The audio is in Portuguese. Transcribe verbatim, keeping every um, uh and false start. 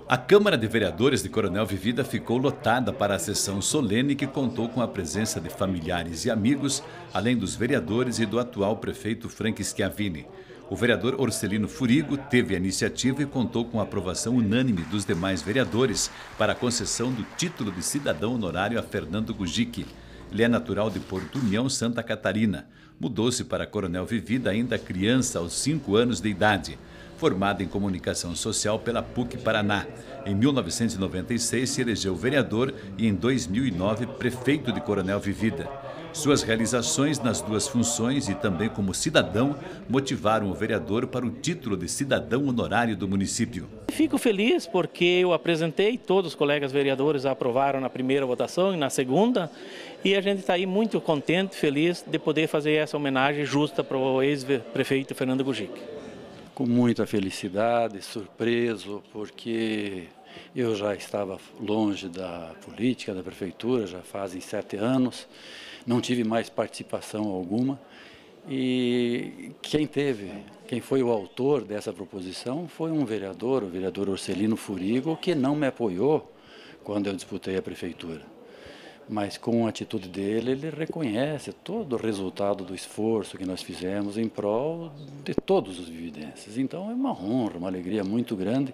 A Câmara de Vereadores de Coronel Vivida ficou lotada para a sessão solene que contou com a presença de familiares e amigos, além dos vereadores e do atual prefeito Frank Schiavini. O vereador Orcelino Furigo teve a iniciativa e contou com a aprovação unânime dos demais vereadores para a concessão do título de cidadão honorário a Fernando Gugic. Ele é natural de Porto União, Santa Catarina. Mudou-se para Coronel Vivida ainda criança, aos cinco anos de idade. Formado em comunicação social pela P U C Paraná. Em mil novecentos e noventa e seis se elegeu vereador e em dois mil e nove prefeito de Coronel Vivida. Suas realizações nas duas funções e também como cidadão motivaram o vereador para o título de cidadão honorário do município. Fico feliz porque eu apresentei, todos os colegas vereadores aprovaram na primeira votação e na segunda, e a gente está aí muito contente, feliz de poder fazer essa homenagem justa para o ex-prefeito Fernando Gugic. Com muita felicidade, surpreso, porque eu já estava longe da política, da prefeitura, já fazem sete anos, não tive mais participação alguma. E quem teve, quem foi o autor dessa proposição foi um vereador, o vereador Orcelino Furigo, que não me apoiou quando eu disputei a prefeitura. Mas com a atitude dele, ele reconhece todo o resultado do esforço que nós fizemos em prol de todos os vividenses. Então é uma honra, uma alegria muito grande